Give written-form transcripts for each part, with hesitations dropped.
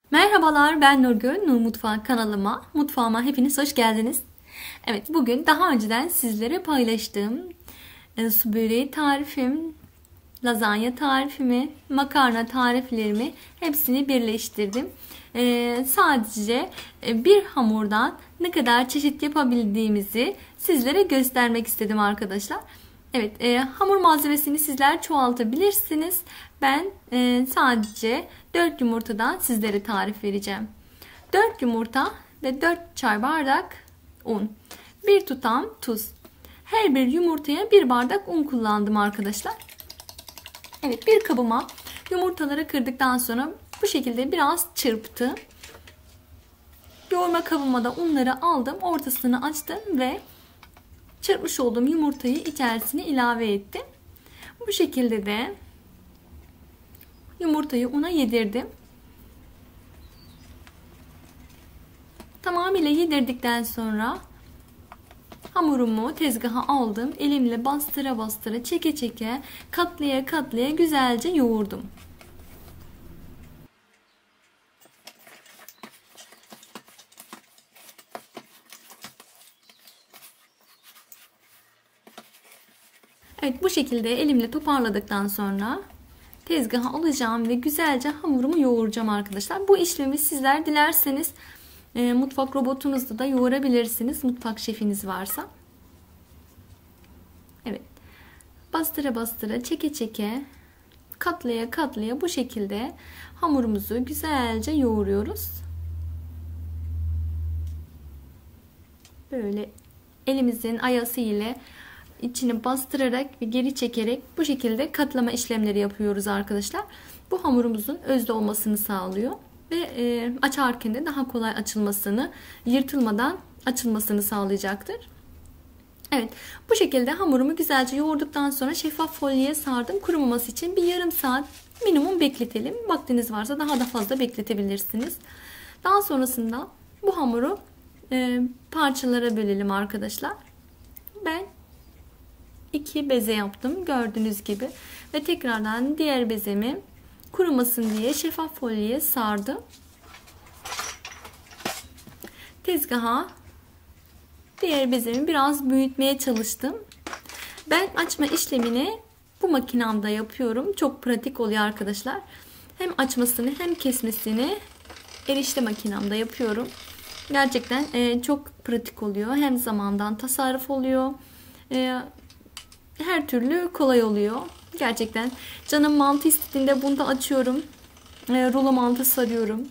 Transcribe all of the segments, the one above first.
Merhabalar, ben Nurgül. Nur Mutfağı mutfağıma hepiniz hoş geldiniz. Evet, bugün daha önceden sizlere paylaştığım su böreği tarifim, lazanya tarifimi, makarna tariflerimi hepsini birleştirdim. Sadece bir hamurdan ne kadar çeşit yapabildiğimizi sizlere göstermek istedim arkadaşlar. Evet, hamur malzemesini sizler çoğaltabilirsiniz. Ben sadece 4 yumurtadan sizlere tarif vereceğim. 4 yumurta ve 4 çay bardak un. 1 tutam tuz. Her bir yumurtaya 1 bardak un kullandım arkadaşlar. Evet, bir kabıma yumurtaları kırdıktan sonra bu şekilde biraz çırptım. Yoğurma kabıma da unları aldım. Ortasını açtım ve çırpmış olduğum yumurtayı içerisine ilave ettim. Bu şekilde de yumurtayı una yedirdim. Tamamıyla yedirdikten sonra hamurumu tezgaha aldım. Elimle bastıra bastıra, çeke çeke, katlaya katlaya güzelce yoğurdum. Evet, bu şekilde elimle toparladıktan sonra tezgaha alacağım ve güzelce hamurumu yoğuracağım arkadaşlar. Bu işlemi sizler dilerseniz mutfak robotunuzda da yoğurabilirsiniz. Mutfak şefiniz varsa. Evet. Bastıra bastıra, çeke çeke, katlaya katlaya bu şekilde hamurumuzu güzelce yoğuruyoruz. Böyle elimizin ayası ile içini bastırarak ve geri çekerek bu şekilde katlama işlemleri yapıyoruz arkadaşlar. Bu hamurumuzun özde olmasını sağlıyor ve açarken de daha kolay açılmasını, yırtılmadan açılmasını sağlayacaktır. Evet, bu şekilde hamurumu güzelce yoğurduktan sonra şeffaf folyeye sardım. Kurumaması için bir yarım saat minimum bekletelim. Vaktiniz varsa daha da fazla bekletebilirsiniz. Daha sonrasında bu hamuru parçalara bölelim arkadaşlar. Ben 2 beze yaptım gördüğünüz gibi ve tekrardan diğer bezemi kurumasın diye şeffaf folyeye sardım. Tezgaha diğer bezemi biraz büyütmeye çalıştım. Ben açma işlemini bu makinamda yapıyorum. Çok pratik oluyor arkadaşlar. Hem açmasını hem kesmesini erişte makinamda yapıyorum. Gerçekten çok pratik oluyor. Hem zamandan tasarruf oluyor. Her türlü kolay oluyor. Gerçekten canım mantı istediğinde bunu da açıyorum. Rulo mantı sarıyorum.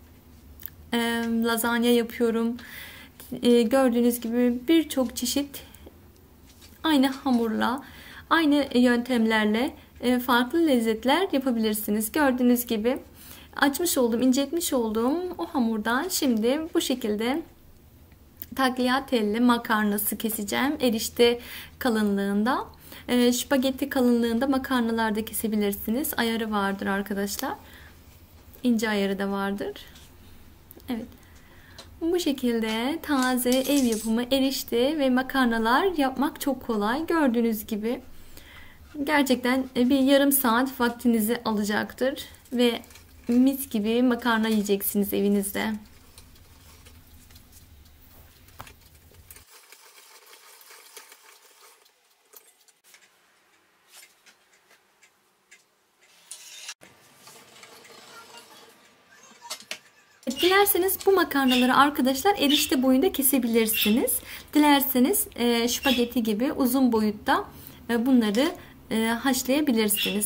Lazanya yapıyorum. Gördüğünüz gibi birçok çeşit aynı hamurla, aynı yöntemlerle farklı lezzetler yapabilirsiniz. Gördüğünüz gibi açmış olduğum, inceltmiş olduğum o hamurdan şimdi bu şekilde tagliatelle makarnası keseceğim. Erişte kalınlığında. Spagetti kalınlığında makarnalar da kesebilirsiniz. Ayarı vardır arkadaşlar. İnce ayarı da vardır. Evet. Bu şekilde taze ev yapımı erişte ve makarnalar yapmak çok kolay. Gördüğünüz gibi gerçekten bir yarım saat vaktinizi alacaktır ve mis gibi makarna yiyeceksiniz evinizde. Dilerseniz bu makarnaları arkadaşlar erişte boyunda kesebilirsiniz. Dilerseniz spagetti gibi uzun boyutta bunları haşlayabilirsiniz.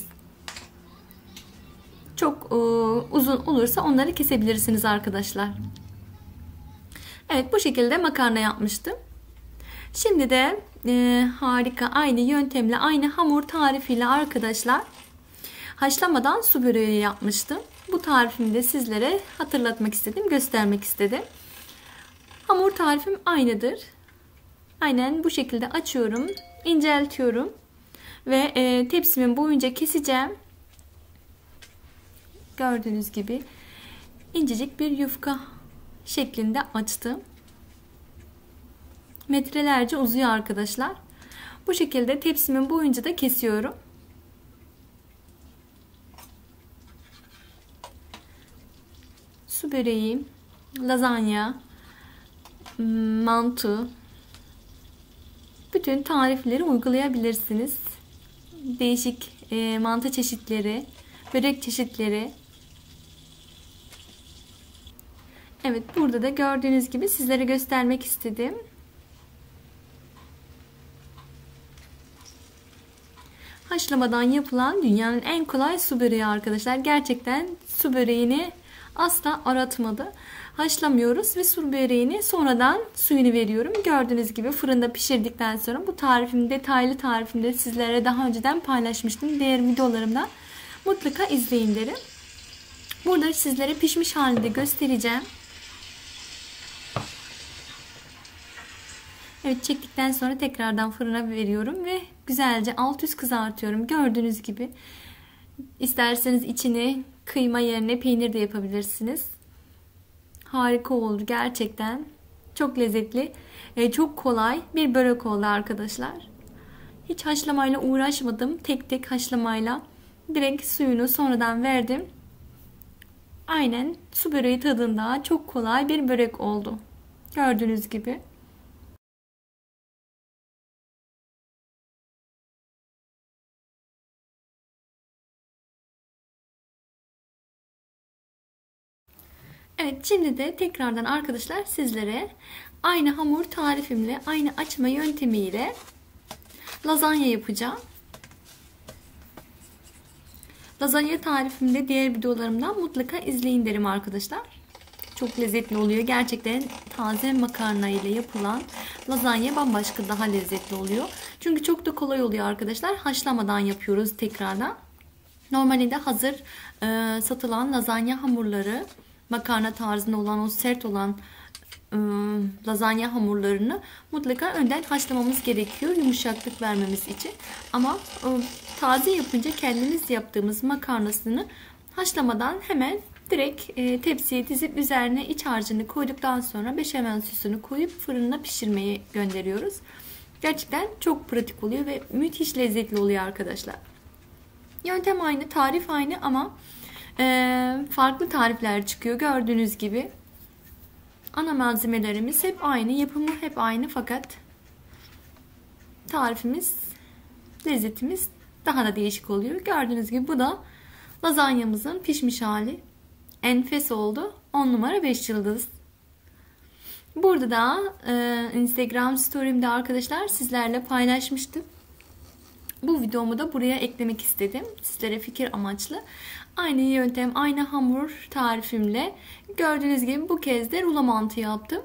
Çok uzun olursa onları kesebilirsiniz arkadaşlar. Evet, bu şekilde makarna yapmıştım. Şimdi de harika aynı yöntemle aynı hamur tarifiyle arkadaşlar haşlamadan su böreği yapmıştım. Bu tarifimi de sizlere hatırlatmak istedim, göstermek istedim. Hamur tarifim aynıdır. Aynen bu şekilde açıyorum, inceltiyorum ve tepsimin boyunca keseceğim. Gördüğünüz gibi incecik bir yufka şeklinde açtım. Metrelerce uzuyor arkadaşlar. Bu şekilde tepsimin boyunca da kesiyorum. su böreği, lazanya, mantı, bütün tarifleri uygulayabilirsiniz. Değişik mantı çeşitleri, börek çeşitleri. Evet, burada da gördüğünüz gibi sizlere göstermek istedim. Haşlamadan yapılan dünyanın en kolay su böreği arkadaşlar. Gerçekten su böreğini asla aratmadı. Haşlamıyoruz ve su böreğini sonradan suyunu veriyorum. Gördüğünüz gibi fırında pişirdikten sonra bu tarifimi, detaylı tarifimde sizlere daha önceden paylaşmıştım. Diğer videolarımda mutlaka izleyin derim. Burada sizlere pişmiş halinde göstereceğim. Evet, çektikten sonra tekrardan fırına veriyorum ve güzelce alt üst kızartıyorum. Gördüğünüz gibi isterseniz içini kıyma yerine peynir de yapabilirsiniz. Harika oldu gerçekten. Çok lezzetli, çok kolay bir börek oldu arkadaşlar. Hiç haşlamayla uğraşmadım. Tek tek haşlamayla direkt suyunu sonradan verdim. Aynen su böreği tadında çok kolay bir börek oldu. Gördüğünüz gibi. Evet, şimdi de tekrardan arkadaşlar sizlere aynı hamur tarifimle, aynı açma yöntemiyle lazanya yapacağım. Lazanya tarifimde diğer videolarımdan mutlaka izleyin derim arkadaşlar. Çok lezzetli oluyor. Gerçekten taze makarna ile yapılan lazanya bambaşka, daha lezzetli oluyor. Çünkü çok da kolay oluyor arkadaşlar. Haşlamadan yapıyoruz tekrardan. Normalde hazır satılan lazanya hamurları, makarna tarzında olan, o sert olan lazanya hamurlarını mutlaka önden haşlamamız gerekiyor yumuşaklık vermemiz için. Ama taze yapınca kendimiz yaptığımız makarnasını haşlamadan hemen direkt tepsiye dizip üzerine iç harcını koyduktan sonra beşamel sosunu koyup fırına pişirmeye gönderiyoruz. Gerçekten çok pratik oluyor ve müthiş lezzetli oluyor arkadaşlar. Yöntem aynı, tarif aynı ama farklı tarifler çıkıyor gördüğünüz gibi. Ana malzemelerimiz hep aynı, yapımı hep aynı fakat tarifimiz, lezzetimiz daha da değişik oluyor. Gördüğünüz gibi bu da lazanyamızın pişmiş hali. Enfes oldu. 10 numara 5 yıldız. Burada da Instagram story'imde arkadaşlar sizlerle paylaşmıştım. Bu videomu da buraya eklemek istedim. Sizlere fikir amaçlı. Aynı yöntem, aynı hamur tarifimle gördüğünüz gibi bu kez de rulo mantı yaptım.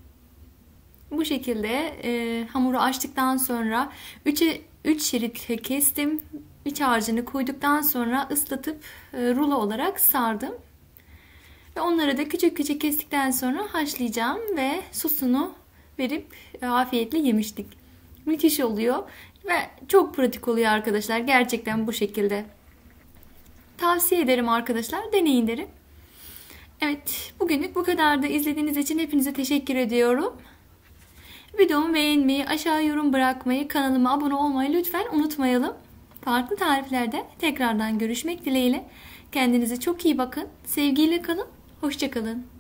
Bu şekilde hamuru açtıktan sonra 3 şerit kestim. İç harcını koyduktan sonra ıslatıp rulo olarak sardım. Ve onları da küçük küçük kestikten sonra haşlayacağım ve sosunu verip afiyetle yemiştik. Müthiş oluyor ve çok pratik oluyor arkadaşlar. Gerçekten bu şekilde. Tavsiye ederim arkadaşlar. Deneyin derim. Evet, bugünlük bu kadar da izlediğiniz için hepinize teşekkür ediyorum. Videomu beğenmeyi, aşağı yorum bırakmayı, kanalıma abone olmayı lütfen unutmayalım. Farklı tariflerde tekrardan görüşmek dileğiyle. Kendinize çok iyi bakın. Sevgiyle kalın. Hoşça kalın.